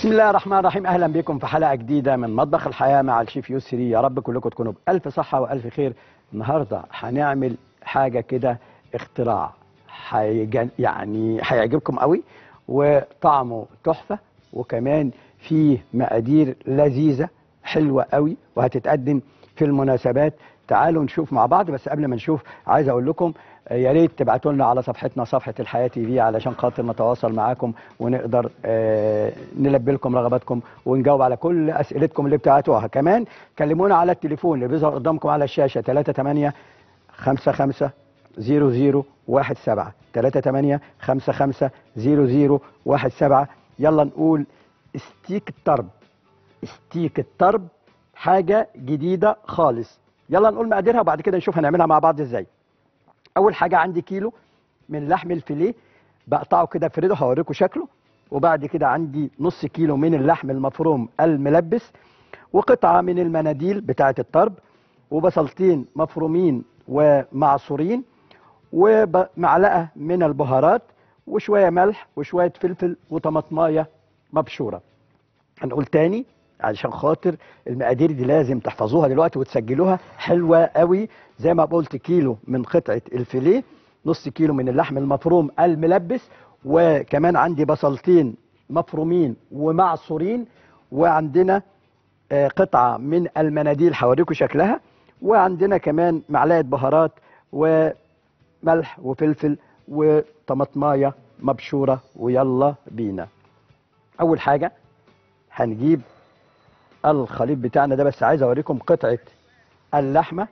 بسم الله الرحمن الرحيم. اهلا بكم في حلقه جديده من مطبخ الحياه مع الشيف يسري. يا رب كلكم تكونوا بالف صحه والف خير. النهارده هنعمل حاجه كده اختراع يعني هيعجبكم قوي، وطعمه تحفه، وكمان فيه مقادير لذيذه حلوه قوي وهتتقدم في المناسبات. تعالوا نشوف مع بعض. بس قبل ما نشوف عايز اقول لكم يا ريت تبعتوا لنا على صفحتنا صفحه الحياه تي في علشان خاطر نتواصل معاكم ونقدر نلبي لكم رغباتكم ونجاوب على كل اسئلتكم اللي بتاعتوها. كمان كلمونا على التليفون اللي بيظهر قدامكم على الشاشه 38 55 00 17 38 55 00 17. يلا نقول ستيك الطرب. ستيك الطرب حاجه جديده خالص. يلا نقول مقاديرها وبعد كده نشوف هنعملها مع بعض ازاي. اول حاجه عندي كيلو من لحم الفيليه، بقطعه كده افرده هوريكم شكله. وبعد كده عندي نص كيلو من اللحم المفروم الملبس، وقطعه من المناديل بتاعه الطرب، وبصلتين مفرومين ومعصورين، ومعلقه من البهارات، وشويه ملح وشويه فلفل وطماطمايه مبشوره. هنقول تاني علشان خاطر المقادير دي لازم تحفظوها دلوقتي وتسجلوها. حلوه قوي. زي ما قلت كيلو من قطعه الفيليه، نص كيلو من اللحم المفروم الملبس، وكمان عندي بصلتين مفرومين ومعصورين، وعندنا قطعه من المناديل هوريكم شكلها، وعندنا كمان معلقه بهارات وملح وفلفل وطماطمايه مبشوره. ويلا بينا. اول حاجه هنجيب الخليط بتاعنا ده، بس عايز اوريكم قطعه اللحمه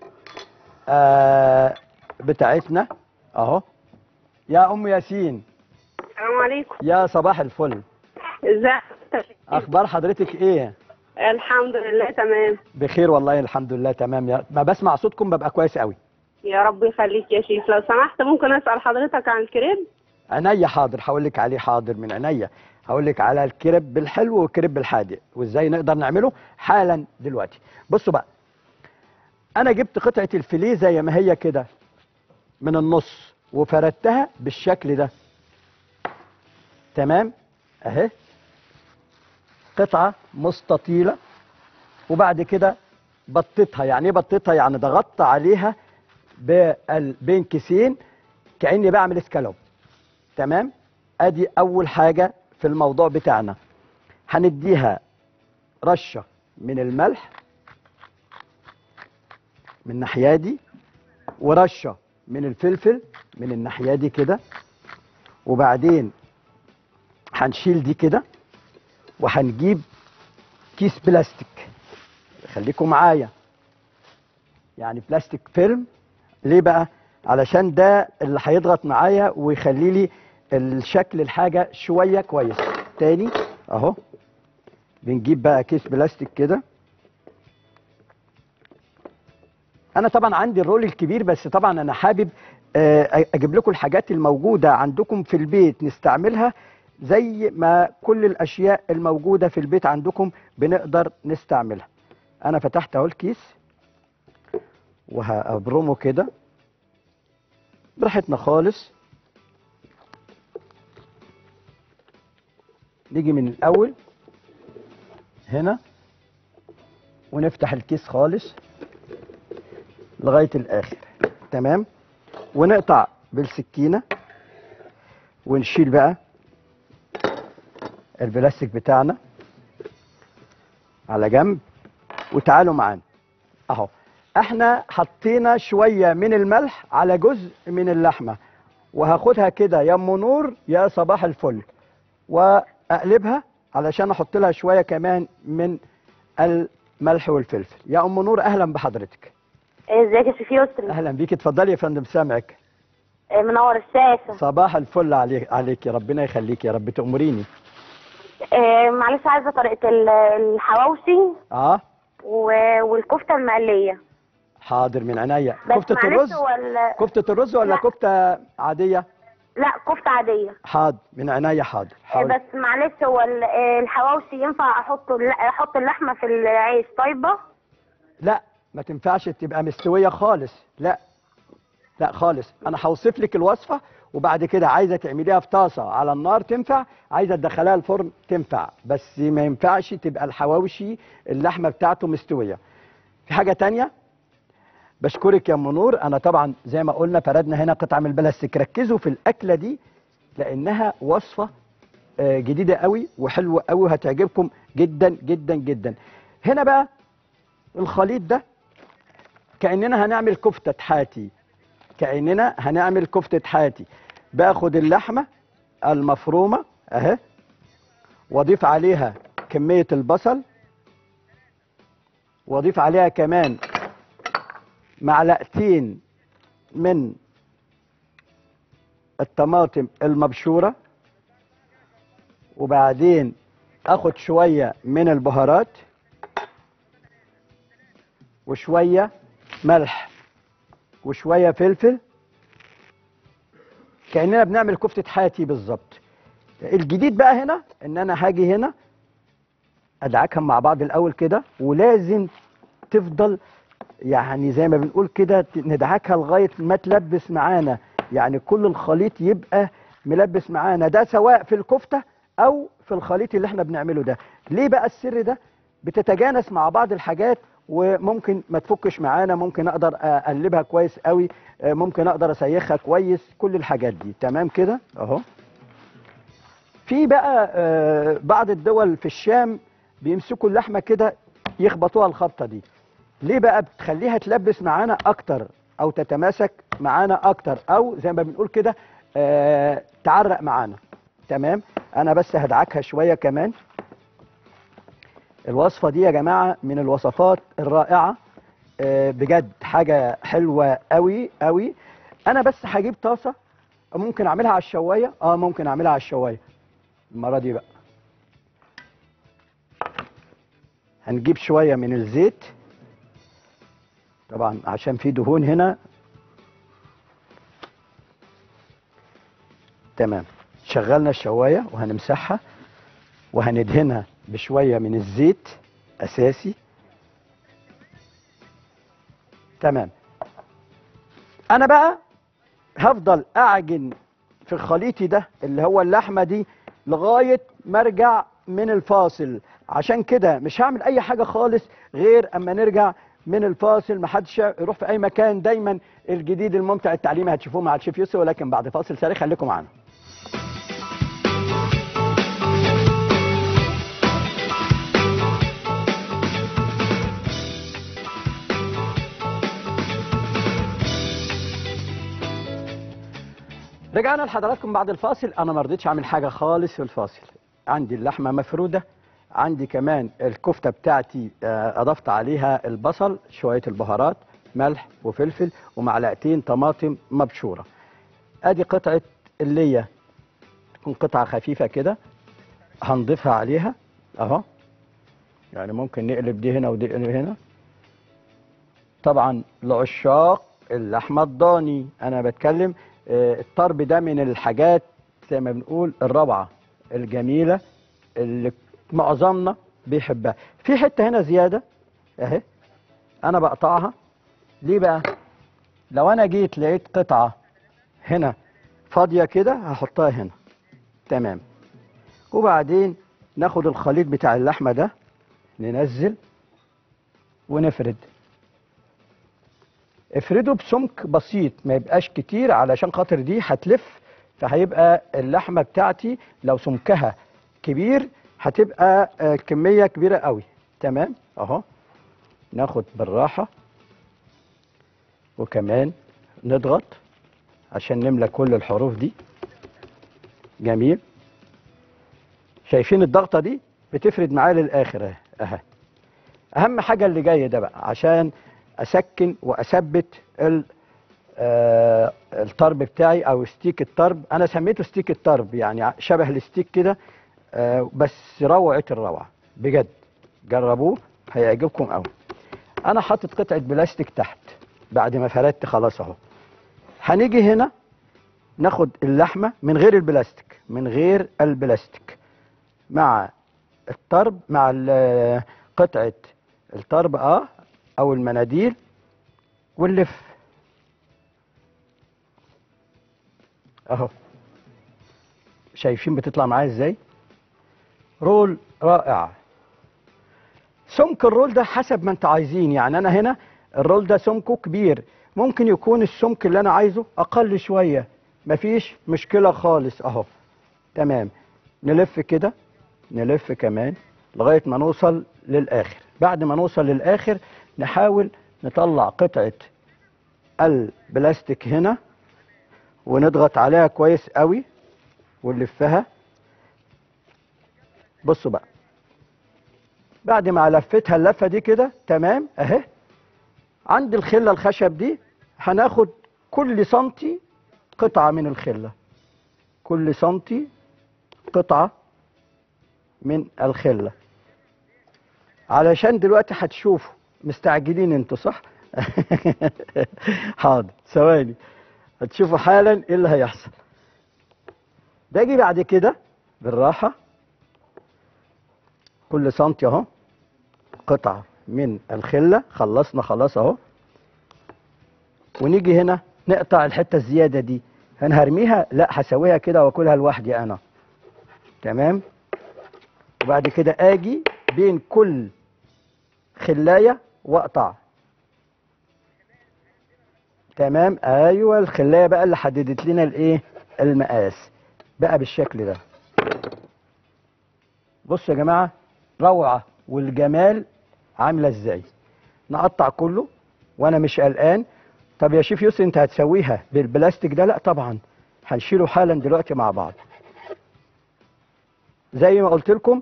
بتاعتنا اهو. يا ام ياسين، السلام عليكم. يا صباح الفل. ازيك؟ اخبار حضرتك ايه؟ الحمد لله تمام. بخير والله الحمد لله تمام. ما بسمع صوتكم ببقى كويس قوي. يا رب يخليك يا شيف. لو سمحت ممكن اسال حضرتك عن الكريب؟ عينيا حاضر، هقول لك عليه حاضر من عينيا. هقول لك على الكريب الحلو والكريب الحادق وازاي نقدر نعمله حالا دلوقتي. بصوا بقى، انا جبت قطعه الفيليه زي ما هي كده من النص وفردتها بالشكل ده. تمام اهي، قطعه مستطيله. وبعد كده بطيتها. يعني ايه بطيتها؟ يعني ضغطت عليها بين كيسين كاني بعمل اسكالوب. تمام. ادي اول حاجه في الموضوع بتاعنا. هنديها رشه من الملح من الناحيه دي، ورشه من الفلفل من الناحيه دي كده، وبعدين هنشيل دي كده وهنجيب كيس بلاستيك. خليكم معايا، يعني بلاستيك فيلم. ليه بقى؟ علشان ده اللي هيضغط معايا ويخلي لي الشكل الحاجه شويه كويس. تاني اهو، بنجيب بقى كيس بلاستيك كده. انا طبعا عندي الرول الكبير، بس طبعا انا حابب اجيب لكم الحاجات الموجوده عندكم في البيت نستعملها زي ما كل الاشياء الموجوده في البيت عندكم بنقدر نستعملها. انا فتحت اهو الكيس وهبرمه كده براحتنا خالص. نيجي من الاول هنا ونفتح الكيس خالص لغايه الاخر. تمام. ونقطع بالسكينه ونشيل بقى البلاستيك بتاعنا على جنب. وتعالوا معانا اهو، احنا حطينا شويه من الملح على جزء من اللحمه، وهاخدها كده يا ام نور يا صباح الفل واقلبها علشان احط لها شويه كمان من الملح والفلفل. يا ام نور اهلا بحضرتك. ازيك يا شيف يسري؟ اهلا بيكي، اتفضلي يا فندم سامعك. منور الشاشة. صباح الفل عليك يا ربنا يخليك يا رب تأمريني. معلش عايزة طريقة الحواوشي والكفتة المقلية. حاضر من عينيا. كفتة الرز كفتة الرز ولا كفتة عادية؟ لا كفتة عادية. حاضر من عينيا حاضر. بس معلش هو الحواوشي ينفع احط اللحمة في العيش طيبة؟ لا ما تنفعش تبقى مستوية خالص. لا لا خالص. انا هوصف لك الوصفة وبعد كده عايزه تعمليها في طاسه على النار تنفع، عايزه تدخليها الفرن تنفع، بس ما ينفعش تبقى الحواوشي اللحمه بتاعته مستويه. في حاجه تانية، بشكرك يا ام نور. انا طبعا زي ما قلنا فردنا هنا قطعه من البلاستيك. ركزوا في الاكله دي لانها وصفه جديده قوي وحلوه قوي وهتعجبكم جدا جدا جدا. هنا بقى الخليط ده كاننا هنعمل كفته حاتي، كاننا هنعمل كفته حاتي. باخد اللحمه المفرومه اهي، واضيف عليها كميه البصل، واضيف عليها كمان معلقتين من الطماطم المبشوره، وبعدين اخد شويه من البهارات وشويه ملح وشويه فلفل، كاننا بنعمل كفته حياتي بالظبط. الجديد بقى هنا ان انا هاجي هنا ادعكهم مع بعض الاول كده، ولازم تفضل يعني زي ما بنقول كده ندعكها لغايه ما تلبس معانا، يعني كل الخليط يبقى ملبس معانا، ده سواء في الكفته او في الخليط اللي احنا بنعمله ده. ليه بقى السر ده؟ بتتجانس مع بعض الحاجات وممكن ما تفكش معانا، ممكن اقدر اقلبها كويس قوي، ممكن اقدر اسيخها كويس، كل الحاجات دي تمام كده اهو. في بقى بعض الدول في الشام بيمسكوا اللحمه كده يخبطوها الخبطه دي. ليه بقى؟ بتخليها تلبس معانا اكتر او تتماسك معانا اكتر، او زي ما بنقول كده تعرق معانا. تمام. انا بس هدعكها شويه كمان. الوصفه دي يا جماعه من الوصفات الرائعه بجد، حاجه حلوه قوي قوي. انا بس هجيب طاسه، ممكن اعملها على الشوايه، ممكن اعملها على الشوايه المره دي بقى. هنجيب شويه من الزيت طبعا عشان في دهون هنا. تمام. شغلنا الشوايه وهنمسحها وهندهنها بشويه من الزيت اساسي. تمام. انا بقى هفضل اعجن في خليطي ده اللي هو اللحمه دي لغايه ما ارجع من الفاصل. عشان كده مش هعمل اي حاجه خالص غير اما نرجع من الفاصل. محدش يروح في اي مكان، دايما الجديد الممتع التعليمي هتشوفوه مع الشيف يوسف، ولكن بعد فاصل سريع. خليكم معانا. رجعنا لحضراتكم بعد الفاصل. انا ما رضيتش اعمل حاجه خالص في الفاصل. عندي اللحمه مفروده، عندي كمان الكفته بتاعتي اضفت عليها البصل، شويه البهارات، ملح وفلفل، ومعلقتين طماطم مبشوره. ادي قطعه الليه، تكون قطعه خفيفه كده، هنضيفها عليها اهو. يعني ممكن نقلب دي هنا ودي هنا. طبعا لعشاق اللحمه الضاني انا بتكلم، الطرب ده من الحاجات زي ما بنقول الروعه الجميله اللي معظمنا بيحبها. في حته هنا زياده اهي انا بقطعها. ليه بقى؟ لو انا جيت لقيت قطعه هنا فاضيه كده هحطها هنا. تمام. وبعدين ناخد الخليط بتاع اللحمه ده ننزل ونفرد. افرده بسمك بسيط، ما يبقاش كتير علشان خاطر دي هتلف، فهيبقى اللحمه بتاعتي لو سمكها كبير هتبقى كميه كبيره قوي. تمام اهو. ناخد بالراحه وكمان نضغط عشان نملى كل الحروف دي. جميل. شايفين الضغطه دي بتفرد معايا للاخر اهي. اهم حاجه اللي جاي ده بقى عشان اسكن واثبت الطرب بتاعي او ستيك الطرب. انا سميته ستيك الطرب، يعني شبه الستيك كده، بس روعه الروعه بجد. جربوه هيعجبكم قوي. انا حاطط قطعه بلاستيك تحت بعد ما فردت خلاص اهو. هنيجي هنا ناخد اللحمه من غير البلاستيك، من غير البلاستيك، مع الطرب، مع قطعه الطرب او المناديل، ونلف اهو. شايفين بتطلع معايا ازاي؟ رول رائع. سمك الرول ده حسب ما انت عايزين، يعني انا هنا الرول ده سمكه كبير، ممكن يكون السمك اللي انا عايزه اقل شويه، مفيش مشكله خالص اهو. تمام. نلف كده، نلف كمان لغايه ما نوصل للاخر. بعد ما نوصل للاخر نحاول نطلع قطعه البلاستيك هنا ونضغط عليها كويس قوي ونلفها. بصوا بقى، بعد ما لفتها اللفه دي كده تمام اهي، عند الخله الخشب دي هناخد كل سنتي قطعه من الخله، كل سنتي قطعه من الخله، علشان دلوقتي هتشوفوا. مستعجلين انتوا صح؟ حاضر ثواني، هتشوفوا حالا ايه اللي هيحصل. باجي بعد كده بالراحه، كل سنتي اهو قطعه من الخله، خلصنا خلاص اهو. ونيجي هنا نقطع الحته الزياده دي، انا هرميها؟ لا، هسويها كده واكلها لوحدي انا. تمام. وبعد كده اجي بين كل خلايه واقطع. تمام. ايوه، الخلايه بقى اللي حددت لنا الايه، المقاس بقى بالشكل ده. بصوا يا جماعه، روعه والجمال عامله ازاي. نقطع كله وانا مش قلقان. طب يا شيف يوسف انت هتسويها بالبلاستيك ده؟ لا طبعا، هنشيله حالا دلوقتي مع بعض. زي ما قلت لكم،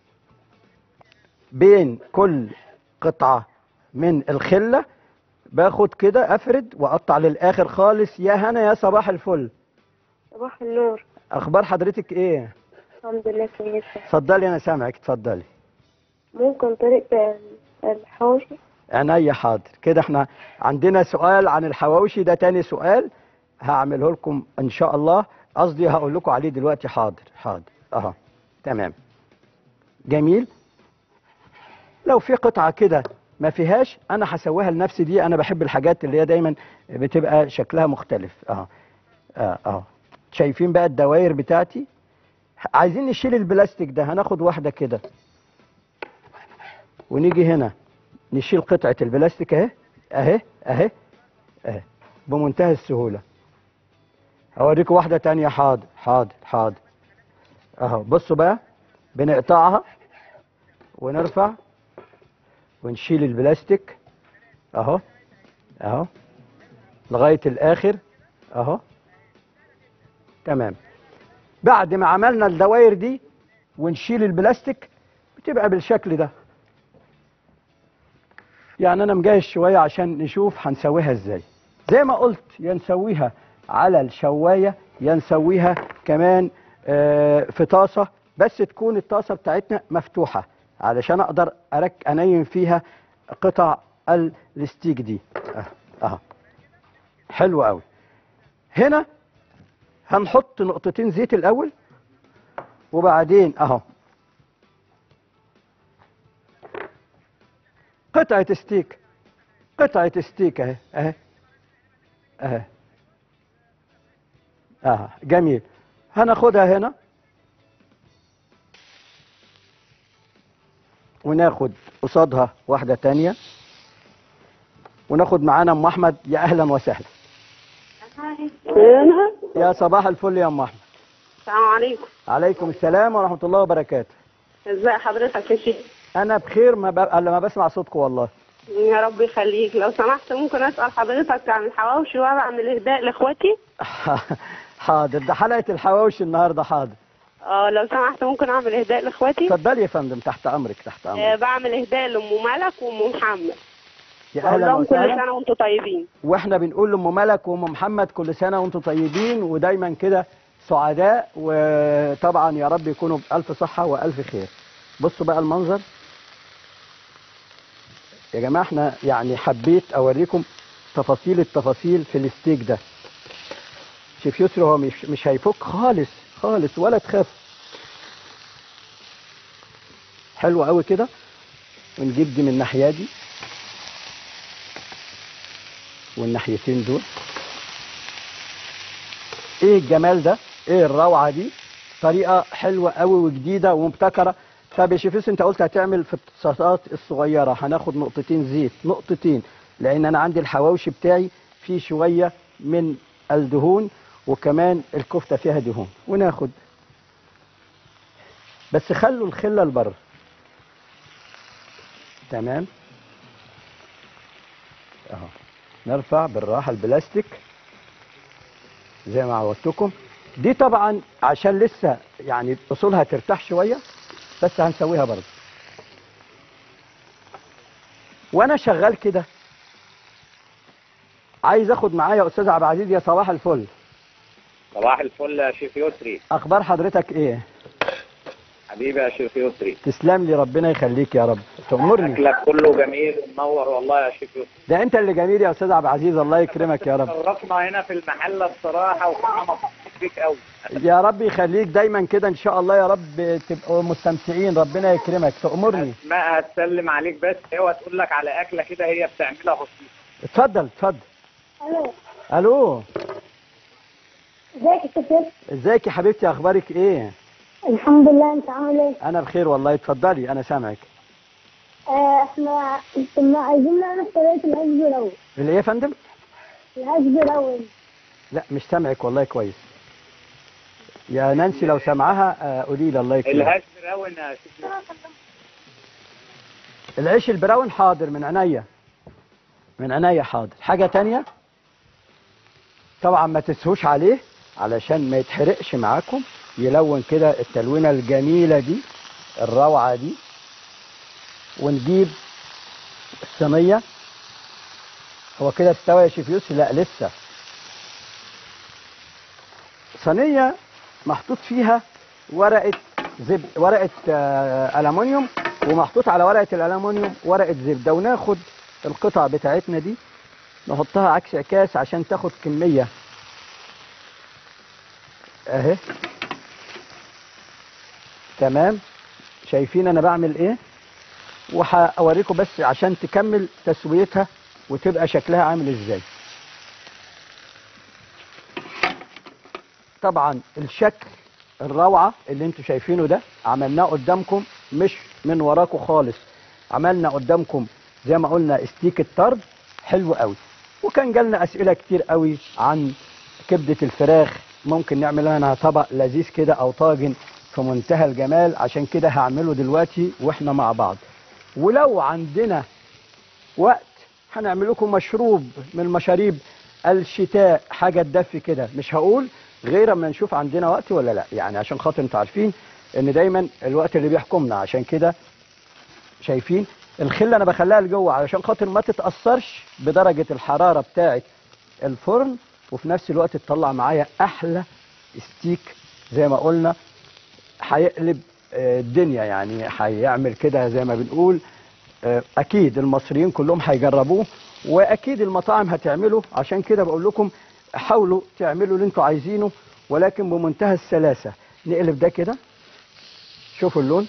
بين كل قطعه من الخله باخد كده افرد واقطع للاخر خالص. يا هنا يا صباح الفل. صباح النور. اخبار حضرتك ايه؟ الحمد لله كويسة. اتفضلي، انا سامعك، اتفضلي. ممكن طريقة الحواوشي؟ عينيا حاضر. كده احنا عندنا سؤال عن الحواوشي، ده تاني سؤال هعمله لكم ان شاء الله، قصدي هقول لكم عليه دلوقتي. حاضر حاضر اهو. تمام. جميل. لو في قطعة كده ما فيهاش انا هسويها لنفسي، دي انا بحب الحاجات اللي هي دايما بتبقى شكلها مختلف اهو. اهو. شايفين بقى الدوائر بتاعتي؟ عايزين نشيل البلاستيك ده، هناخد واحدة كده ونيجي هنا نشيل قطعة البلاستيك اهي اهي اهي اهي بمنتهى السهولة. هوريكم واحدة تانية. حاضر حاضر حاضر اهو. بصوا بقى، بنقطعها ونرفع ونشيل البلاستيك اهو اهو لغاية الاخر اهو. تمام. بعد ما عملنا الدوائر دي ونشيل البلاستيك بتبقى بالشكل ده. يعني انا مجهز شويه عشان نشوف هنسويها ازاي. زي ما قلت، يا نسويها على الشوايه يا نسويها كمان في طاسه، بس تكون الطاسه بتاعتنا مفتوحه علشان اقدر انيم فيها قطع الستيك دي اهو. حلو قوي. هنا هنحط نقطتين زيت الاول، وبعدين اهو قطعة ستيك، قطعة ستيك اهي اهي اهي جميل. هناخدها هنا وناخد قصادها واحدة تانية، وناخد معانا ام احمد. يا اهلا وسهلا. يا صباح الفل يا ام احمد. السلام عليكم. عليكم السلام ورحمة الله وبركاته. ازي حضرتك يا شيخ؟ انا بخير، لما بسمع صوتكم والله. يا رب يخليك. لو سمحت ممكن اسال حضرتك عن الحواوشي واعمل اهداء لاخواتي؟ حاضر، ده حلقة الحواوشي النهارده. حاضر. لو سمحت ممكن اعمل اهداء لاخواتي؟ اتفضلي يا فندم، تحت امرك تحت امرك. بعمل اهداء لام ملك وام محمد. يا اهلا وسهلا. كل سنه وانتم طيبين. واحنا بنقول لام ملك وام محمد كل سنه وانتم طيبين، ودايما كده سعداء، وطبعا يا رب يكونوا بألف صحه والف خير. بصوا بقى المنظر يا جماعه. احنا يعني حبيت اوريكم تفاصيل التفاصيل في الستيك ده. شيف يسري هو مش هيفك خالص خالص، ولا تخاف. حلو قوي كده. ونجيب دي من الناحيه دي والناحيتين دول. ايه الجمال ده، ايه الروعه دي، طريقه حلوه قوي وجديده ومبتكره. طب يا شيف يوسف انت قلت هتعمل في الطاسات الصغيره، هناخد نقطتين زيت، نقطتين، لان انا عندي الحواوشي بتاعي فيه شويه من الدهون، وكمان الكفته فيها دهون، وناخد بس خلوا الخله لبره. تمام اهو. نرفع بالراحه البلاستيك زي ما عودتكم. دي طبعا عشان لسه يعني اصولها ترتاح شويه، بس هنسويها برضه. وانا شغال كده عايز اخد معايا يا استاذ عبد العزيز. يا صباح الفل. صباح الفل يا شيف يسري. اخبار حضرتك ايه؟ حبيبي يا شيف يسري. تسلم لي، ربنا يخليك يا رب. تأمرني. اكلك كله جميل ومنور والله يا شيف يسري. ده انت اللي جميل يا استاذ عبد العزيز، الله يكرمك يا رب. شرفنا هنا في المحله بصراحه وكنا مبسوطين بيك قوي. يا رب يخليك دايما كده ان شاء الله يا رب، تبقوا مستمتعين، ربنا يكرمك. تأمرني. اسماء هتسلم عليك، بس هو تقول لك على اكله كده هي بتعملها بسيطه. اتفضل اتفضل. الو. الو. ازيك يا شيخ؟ ازيك يا حبيبتي، اخبارك ايه؟ الحمد لله، انت عامل ايه؟ انا بخير والله. اتفضلي انا سامعك. احنا كنا عايزين نعرف طريقة العيش بلون. الايه يا فندم؟ العيش بلون. لا مش سامعك والله كويس. يا نانسي لو سامعاها قولي لي الله يكرمك. الهاش براون يا شيف يسري. العيش البراون حاضر، من عينيا من عينيا حاضر. حاجة تانية طبعا ما تسهوش عليه علشان ما يتحرقش معاكم، يلون كده التلوينة الجميلة دي الروعة دي. ونجيب الصينية. هو كده استوى يا شيف يوسف؟ لا لسه. صينية محطوط فيها ورقة ورقة ألمونيوم، ومحطوط على ورقة الألمونيوم ورقة زبدة. وناخد القطع بتاعتنا دي نحطها عكس عكاس عشان تاخد كمية اهي. تمام. شايفين انا بعمل ايه؟ وهوريكم بس عشان تكمل تسويتها وتبقى شكلها عامل ازاي. طبعا الشكل الروعة اللي انتوا شايفينه ده عملناه قدامكم، مش من وراكم خالص. عملنا قدامكم زي ما قلنا استيك الطرب حلو قوي. وكان جالنا اسئله كتير قوي عن كبده الفراخ، ممكن نعمل لها طبق لذيذ كده او طاجن في منتهى الجمال. عشان كده هعمله دلوقتي واحنا مع بعض. ولو عندنا وقت هنعمل لكم مشروب من مشاريب الشتاء، حاجه تدفي كده. مش هقول غير اما نشوف عندنا وقت ولا لا، يعني عشان خاطر انتوا عارفين ان دايما الوقت اللي بيحكمنا. عشان كده شايفين الخله انا بخليها لجوه علشان خاطر ما تتاثرش بدرجه الحراره بتاعه الفرن، وفي نفس الوقت تطلع معايا احلى ستيك زي ما قلنا. هيقلب الدنيا، يعني هيعمل كده زي ما بنقول. اكيد المصريين كلهم هيجربوه، واكيد المطاعم هتعمله. عشان كده بقول لكم حاولوا تعملوا اللي انتوا عايزينه، ولكن بمنتهى السلاسه. نقلب ده كده، شوفوا اللون.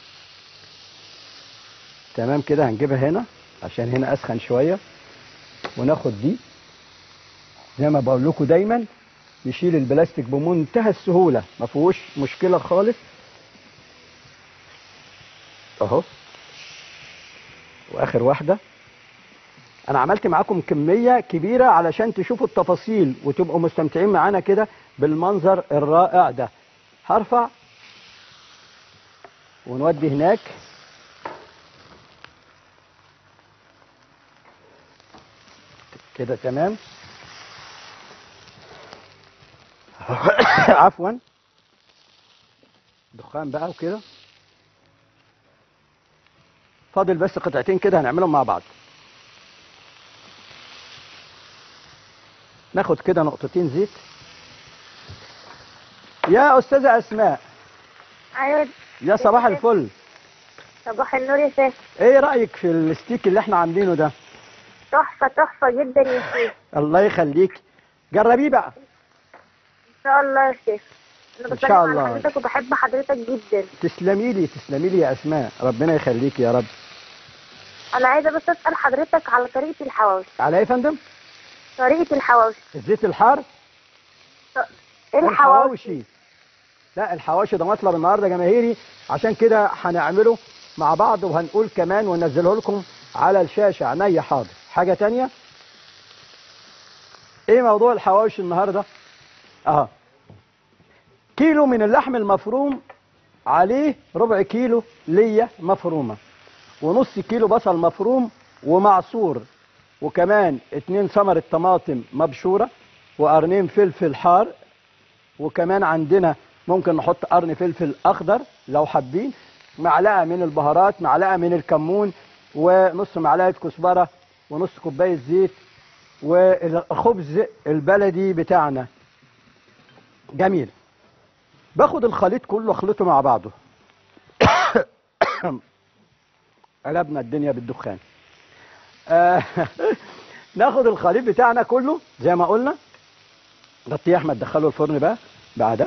تمام كده. هنجيبها هنا عشان هنا اسخن شويه، وناخد دي زي ما بقول لكم دايما. نشيل البلاستيك بمنتهى السهوله، ما فيهوش مشكله خالص اهو. واخر واحده. انا عملت معاكم كميه كبيره علشان تشوفوا التفاصيل وتبقوا مستمتعين معانا كده بالمنظر الرائع ده. هرفع ونودي هناك. كده تمام. عفوا. دخان بقى وكده. فاضل بس قطعتين كده هنعملهم مع بعض. ناخد كده نقطتين زيت. يا استاذه اسماء. ايوه. يا صباح الفل. صباح النور يا شيخ. ايه رايك في الستيك اللي احنا عاملينه ده؟ تحفة تحفة جدا يا شيخ. الله يخليك. جربيه بقى. ان شاء الله يا شيخ. انا إن شاء بسلم الله. على حضرتك وبحب حضرتك جدا. تسلمي لي تسلمي لي يا اسماء، ربنا يخليك يا رب. انا عايزة بس اسأل حضرتك على طريقة الحواوشي. على ايه يا فندم؟ طريقة الحواوشي. الزيت الحار. الحواوشي. لا الحواوشي ده مطلب النهارده جماهيري، عشان كده هنعمله مع بعض وهنقول كمان وننزله لكم على الشاشه. عينيا حاضر. حاجه تانية، ايه موضوع الحواوشي النهارده؟ كيلو من اللحم المفروم، عليه ربع كيلو ليا مفرومه، ونص كيلو بصل مفروم ومعصور، وكمان 2 ثمرة طماطم مبشورة، وقرنين فلفل حار، وكمان عندنا ممكن نحط قرن فلفل أخضر لو حابين، معلقة من البهارات، معلقة من الكمون، ونص معلقة كزبرة، ونص كوباية زيت، والخبز البلدي بتاعنا. جميل. باخد الخليط كله اخلطه مع بعضه. قلبنا الدنيا بالدخان. ناخد الخليط بتاعنا كله زي ما قلنا، غطيه يا احمد، دخله الفرن بقى بعدها،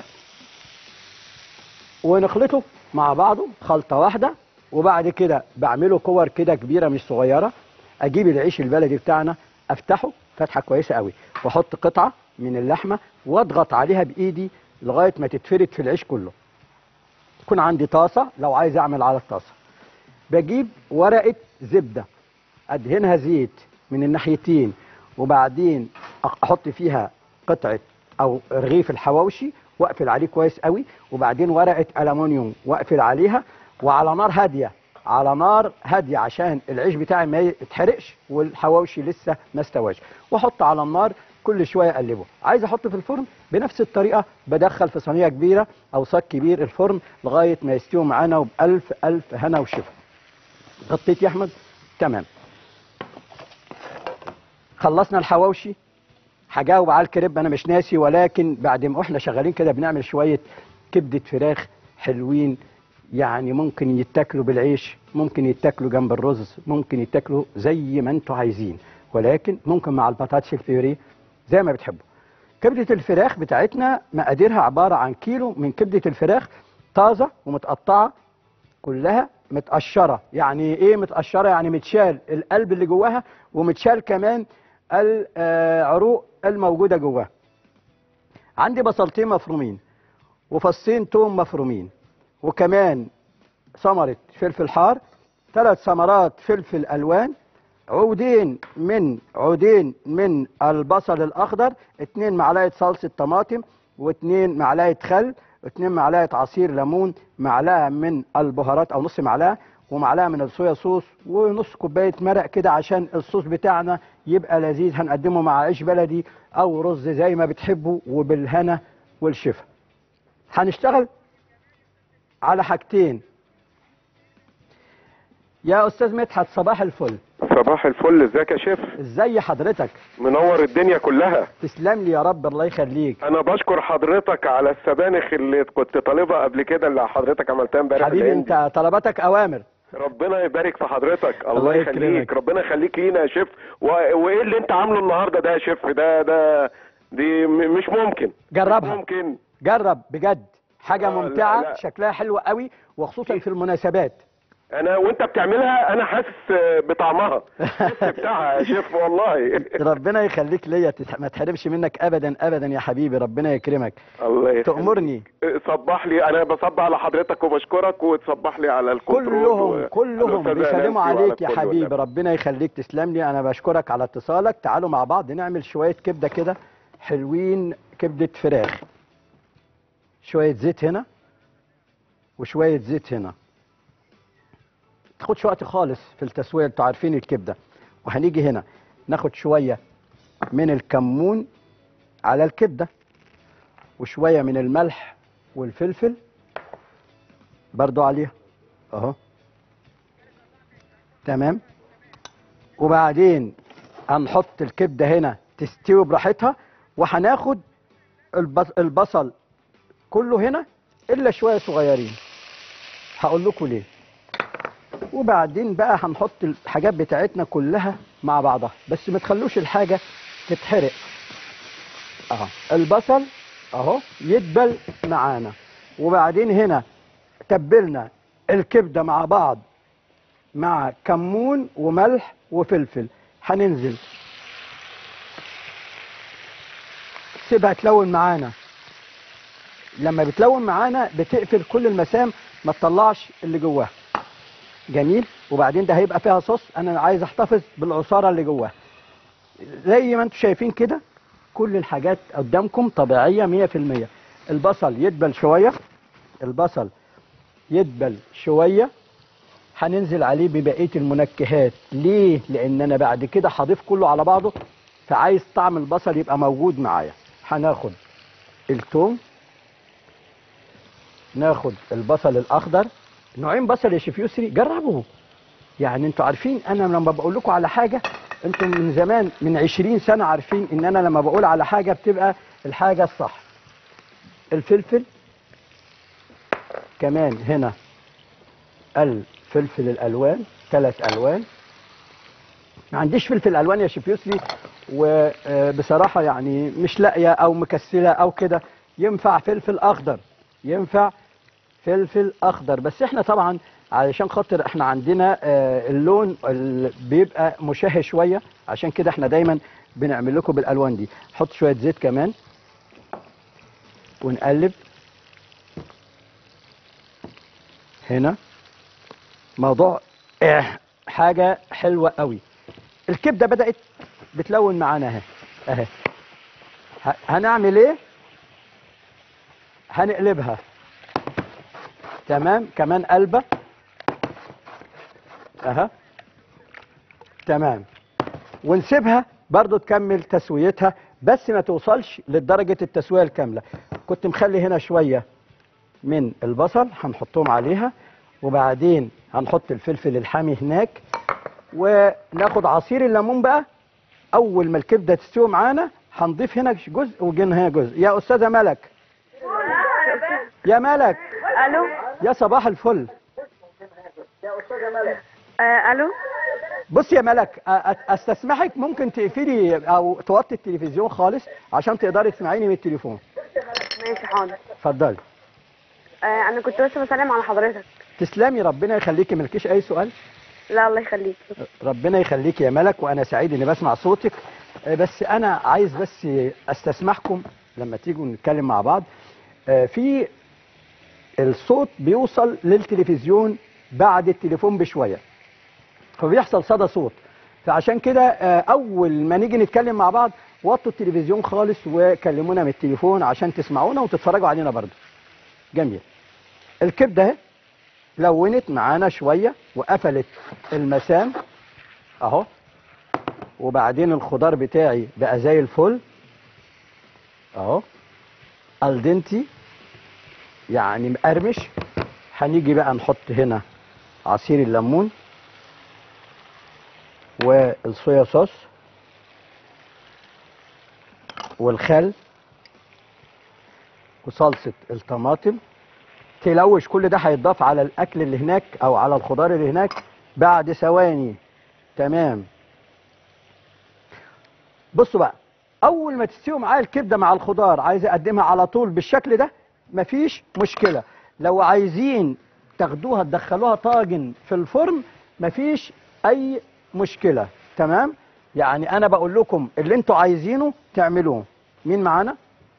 ونخلطه مع بعضه خلطه واحده. وبعد كده بعمله كور كده كبيره مش صغيره. اجيب العيش البلدي بتاعنا افتحه فتحه كويسه قوي، واحط قطعه من اللحمه واضغط عليها بايدي لغايه ما تتفرد في العيش كله. يكون عندي طاسه لو عايز اعمل على الطاسه. بجيب ورقه زبده ادهنها زيت من الناحيتين، وبعدين احط فيها قطعه او رغيف الحواوشي واقفل عليه كويس قوي، وبعدين ورقه الومنيوم واقفل عليها، وعلى نار هاديه، على نار هاديه عشان العيش بتاعي ما يتحرقش والحواوشي لسه ما استواش، واحط على النار كل شويه اقلبه. عايز احطه في الفرن بنفس الطريقه، بدخل في صينيه كبيره او صاج كبير الفرن لغايه ما يستوي معانا، وبالف الف هنا وشفا. غطيت يا احمد؟ تمام. خلصنا الحواوشي. هجاوب على الكريب، انا مش ناسي، ولكن بعد ما احنا شغالين كده بنعمل شويه كبده فراخ حلوين، يعني ممكن يتاكلوا بالعيش، ممكن يتاكلوا جنب الرز، ممكن يتاكلوا زي ما انتوا عايزين، ولكن ممكن مع البطاطس البيوري زي ما بتحبوا. كبده الفراخ بتاعتنا مقاديرها عباره عن كيلو من كبده الفراخ طازه ومتقطعه كلها متقشره. يعني ايه متقشره؟ يعني متشال القلب اللي جواها، ومتشال كمان العروق الموجوده جواها. عندي بصلتين مفرومين، وفصين توم مفرومين، وكمان ثمره فلفل حار، 3 ثمرات فلفل الوان، عودين من البصل الاخضر، 2 معلقه صلصه طماطم، و2 معلقه خل، 2 معلقه عصير ليمون، معلقه من البهارات او نص معلقه، ومعلقه من الصويا صوص، ونص كوبايه مرق كده عشان الصوص بتاعنا يبقى لذيذ. هنقدمه مع عيش بلدي او رز زي ما بتحبوا، وبالهنا والشفا. هنشتغل على حاجتين. يا استاذ مدحت صباح الفل. صباح الفل، ازيك يا شيف؟ ازي حضرتك؟ منور الدنيا كلها. تسلم لي يا رب، الله يخليك. انا بشكر حضرتك على السبانخ اللي كنت طالبها قبل كده، اللي حضرتك عملتها امبارح. حبيبي انت طلباتك اوامر. ربنا يبارك في حضرتك. الله يخليك، ربنا يخليك لينا يا شيف. وايه اللي انت عامله النهارده ده يا شيف؟ دي مش ممكن. جربها. مش ممكن. جرب بجد، حاجه ممتعه. لا. شكلها حلو قوي، وخصوصا في المناسبات. وانت بتعملها انا حاسس بطعمها بتاعها يا شيف والله. ربنا يخليك ليا، ما تحرمش منك ابدا ابدا يا حبيبي، ربنا يكرمك. الله يخليك. تأمرني. صبح لي، انا بصبح على حضرتك وبشكرك، وتصبح لي على الكنترول. كلهم بيسلموا عليك يا حبيبي، ربنا يخليك، تسلم لي. انا بشكرك على اتصالك. تعالوا مع بعض نعمل شويه كبده كده حلوين، كبده فراخ. شويه زيت هنا وشويه زيت هنا، تاخدش وقت خالص في التسويه، انتوا عارفين الكبده. وهنيجي هنا ناخد شويه من الكمون على الكبده، وشويه من الملح والفلفل برضو عليها اهو. تمام. وبعدين هنحط الكبده هنا تستوي براحتها، وهناخد البصل كله هنا الا شويه صغيرين، هقول لكم ليه. وبعدين بقى هنحط الحاجات بتاعتنا كلها مع بعضها، بس ما تخلوش الحاجه تتحرق. اهو البصل اهو يدبل معانا، وبعدين هنا تبلنا الكبده مع بعض مع كمون وملح وفلفل. هننزل، سيبها تلون معانا لما بتلون معانا بتقفل كل المسام، ما تطلعش اللي جواها. جميل. وبعدين ده هيبقى فيها صوص، انا عايز احتفظ بالعصاره اللي جواها. زي ما انتم شايفين كده كل الحاجات قدامكم طبيعيه 100%. البصل يدبل شويه، البصل يدبل شويه، هننزل عليه ببقيه المنكهات. ليه؟ لان انا بعد كده هضيف كله على بعضه، فعايز طعم البصل يبقى موجود معايا. هناخد الثوم، ناخد البصل الاخضر. نوعين بصل يا شيف يسري، جربوا. يعني انتوا عارفين انا لما بقول لكم على حاجه، انتوا من زمان من 20 سنه عارفين ان انا لما بقول على حاجه بتبقى الحاجه الصح. الفلفل كمان هنا، الفلفل الالوان 3 الوان. ما عنديش فلفل الوان يا شيف يسري، وبصراحه يعني مش لاقيه او مكسله او كده، ينفع فلفل اخضر، ينفع فلفل اخضر. بس احنا طبعا علشان خاطر احنا عندنا اللون بيبقى مشهي شويه، عشان كده احنا دايما بنعمل لكم بالالوان دي. نحط شويه زيت كمان ونقلب. هنا موضوع حاجه حلوه قوي. الكبده بدات بتلون معانا اهي اهي. هنعمل ايه؟ هنقلبها. تمام. كمان قلبه اها. تمام. ونسيبها برضو تكمل تسويتها، بس ما توصلش لدرجه التسويه الكامله. كنت مخلي هنا شويه من البصل هنحطهم عليها، وبعدين هنحط الفلفل الحامي هناك، وناخد عصير الليمون بقى. اول ما الكبده تستوي معانا هنضيف هنا جزء وهنا جزء. يا استاذه ملك، يا ملك. الو. يا صباح الفل. يا استاذه ملك. الو. بص يا ملك، استسمحك ممكن تقفلي او توطي التلفزيون خالص عشان تقدري تسمعيني من التليفون. ماشي حاضر. اتفضلي. انا كنت بس بسلم على حضرتك. تسلمي، ربنا يخليكي. مالكيش اي سؤال؟ لا الله يخليك. ربنا يخليكي يا ملك، وانا سعيد اني بسمع صوتك. بس انا عايز بس استسمحكم لما تيجوا نتكلم مع بعض. في الصوت بيوصل للتلفزيون بعد التليفون بشويه، فبيحصل صدى صوت. فعشان كده اول ما نيجي نتكلم مع بعض وطوا التلفزيون خالص وكلمونا من التليفون عشان تسمعونا وتتفرجوا علينا برضه. جميل. الكبده اهي لونت معانا شويه وقفلت المسام اهو، وبعدين الخضار بتاعي بقى زي الفل اهو، الدنتي يعني مقرمش. هنيجي بقى نحط هنا عصير الليمون والصويا صوص والخل وصلصه الطماطم. تلوش كل ده هيتضاف على الاكل اللي هناك او على الخضار اللي هناك بعد ثواني. تمام. بصوا بقى، اول ما تستوي معايا الكبده مع الخضار عايز اقدمها على طول بالشكل ده، مفيش مشكله. لو عايزين تاخدوها تدخلوها طاجن في الفرن مفيش اي مشكله. تمام. يعني انا بقول لكم اللي انتوا عايزينه تعملوه. مين معانا؟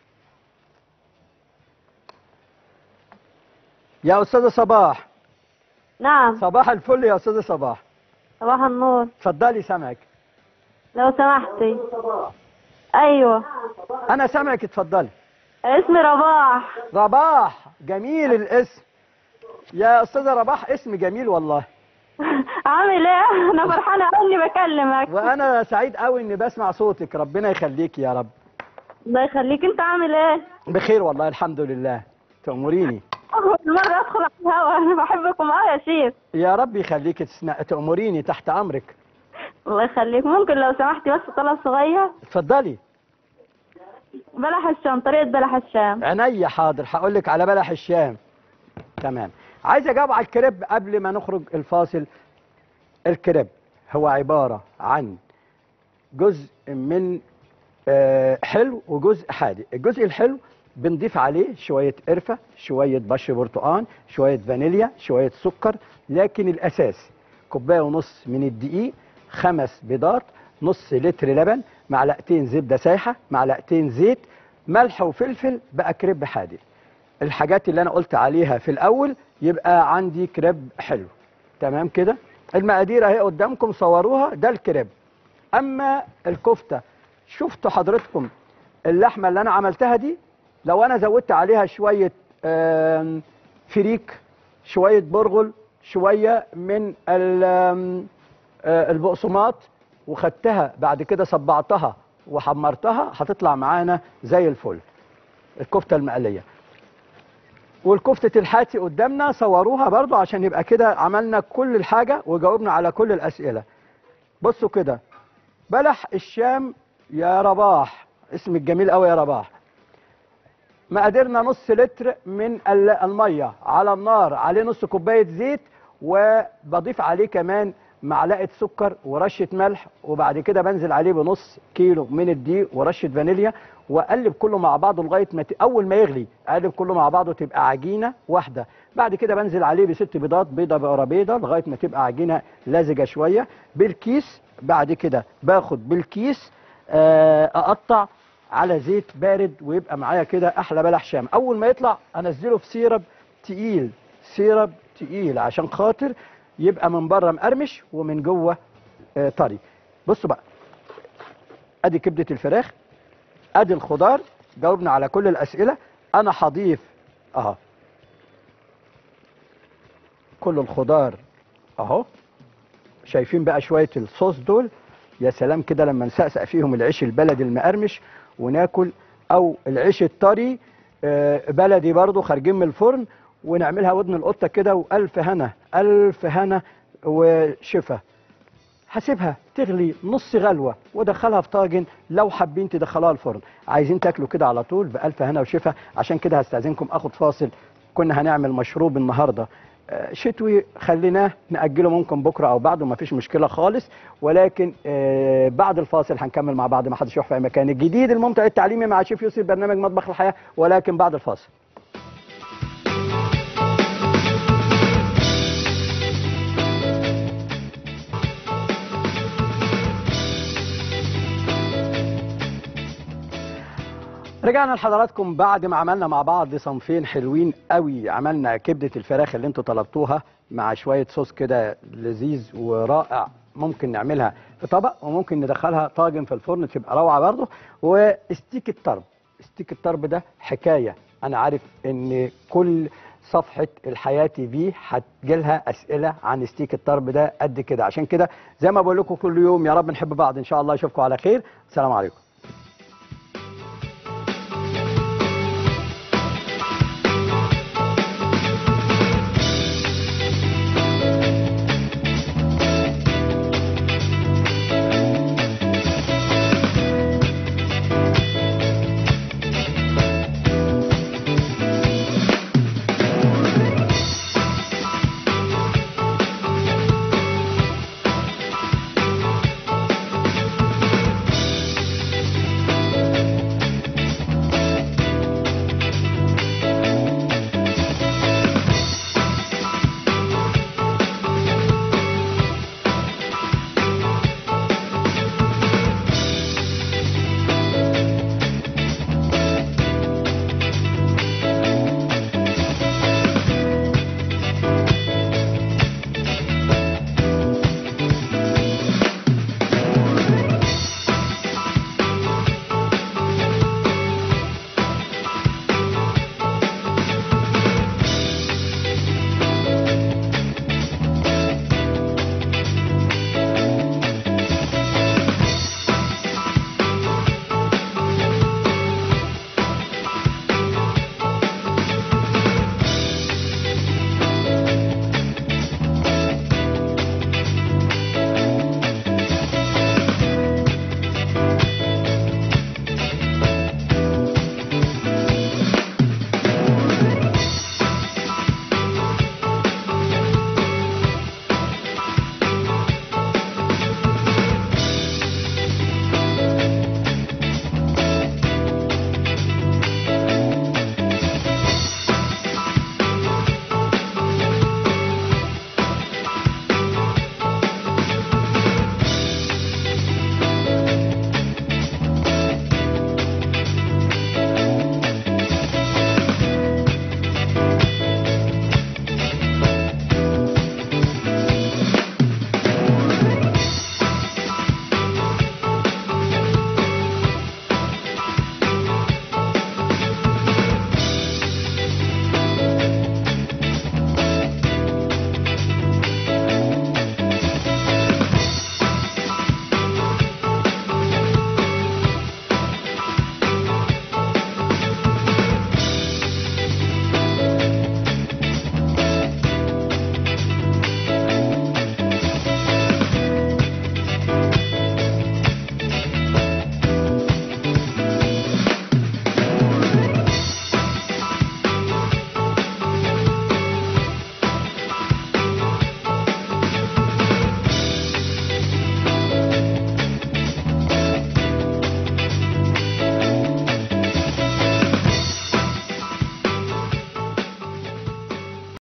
يا استاذه صباح. نعم. صباح الفل يا استاذه صباح. صباح النور. اتفضلي سامعك. لو سمحتي. ايوه. انا سامعك، اتفضلي. اسمي رباح. رباح، جميل الاسم يا استاذه رباح، اسم جميل والله. عامل ايه؟ انا فرحانه قوي اني بكلمك. وانا سعيد قوي اني بسمع صوتك، ربنا يخليك يا رب. الله يخليك. انت عامل ايه؟ بخير والله الحمد لله. تأمريني. اول مره ادخل على الهوا. انا بحبكم قوي يا شيخ. يا رب يخليك. تأمريني، تحت امرك. الله يخليك. ممكن لو سمحتي بس طلب صغير؟ اتفضلي. بلح الشام، طريقه بلح الشام. عينيا حاضر، هقول لك على بلح الشام. تمام. عايز اجاوب على الكريب قبل ما نخرج الفاصل. الكريب هو عباره عن جزء من حلو وجزء حادق. الجزء الحلو بنضيف عليه شويه قرفه، شويه بشر برتقان، شويه فانيليا، شويه سكر، لكن الاساس كوبايه ونص من الدقيق، 5 بيضات، نص لتر لبن، معلقتين زبده سايحه، معلقتين زيت، ملح وفلفل، بقى كريب حادق. الحاجات اللي انا قلت عليها في الاول يبقى عندي كريب حلو. تمام كده. المقادير اهي قدامكم، صوروها، ده الكريب. اما الكفته، شفتوا حضرتكم اللحمه اللي انا عملتها دي، لو انا زودت عليها شويه فريك، شويه برغل، شويه من البقسماط، وخدتها بعد كده صبعتها وحمرتها، هتطلع معانا زي الفل الكفته المقليه. والكفته الحاتي قدامنا، صوروها برضو عشان يبقى كده عملنا كل الحاجه وجاوبنا على كل الاسئله. بصوا كده، بلح الشام يا رباح، اسم الجميل قوي يا رباح. مقاديرنا نص لتر من الميه على النار، عليه نص كوبايه زيت، وبضيف عليه كمان معلقه سكر ورشه ملح، وبعد كده بنزل عليه بنص كيلو من الدقيق ورشه فانيليا، واقلب كله مع بعضه لغايه ما اول ما يغلي اقلب كله مع بعضه تبقى عجينه واحده. بعد كده بنزل عليه ب6 بيضات، بيضه ورا بيضه، لغايه ما تبقى عجينه لزجه شويه بالكيس. بعد كده باخد بالكيس اقطع على زيت بارد، ويبقى معايا كده احلى بلح شام. اول ما يطلع انزله في سيرب تقيل، سيرب تقيل، عشان خاطر يبقى من بره مقرمش ومن جوه طري. بصوا بقى، ادي كبده الفراخ، ادي الخضار، جاوبنا على كل الاسئله. انا هضيف اهو كل الخضار اهو. شايفين بقى شويه الصوص دول؟ يا سلام كده لما نسقسق فيهم العيش البلدي المقرمش وناكل، او العيش الطري بلدي برضو خارجين من الفرن، ونعملها ودن القطه كده، والف هنا الف هنا وشفا. هسيبها تغلي نص غلوه وادخلها في طاجن، لو حابين تدخلوها الفرن. عايزين تاكلوا كده على طول بالف هنا وشفا. عشان كده هستاذنكم اخد فاصل. كنا هنعمل مشروب النهارده شتوي، خليناه نأجله ممكن بكره او بعده، ما فيش مشكله خالص، ولكن بعد الفاصل هنكمل مع بعض. ما حدش يروح في مكان. الجديد الممتع التعليمي مع شيف يوسف، برنامج مطبخ الحياه، ولكن بعد الفاصل. رجعنا لحضراتكم بعد ما عملنا مع بعض صنفين حلوين قوي. عملنا كبدة الفراخ اللي انتوا طلبتوها مع شوية صوص كده لذيذ ورائع، ممكن نعملها في طبق وممكن ندخلها طاجن في الفرن تبقى روعة برضه. وستيك الطرب، ستيك الطرب ده حكاية. انا عارف ان كل صفحة الحياة تي في هتجيلها اسئلة عن ستيك الطرب ده قد كده. عشان كده زي ما بقول لكم كل يوم، يا رب نحب بعض ان شاء الله. اشوفكم على خير، السلام عليكم.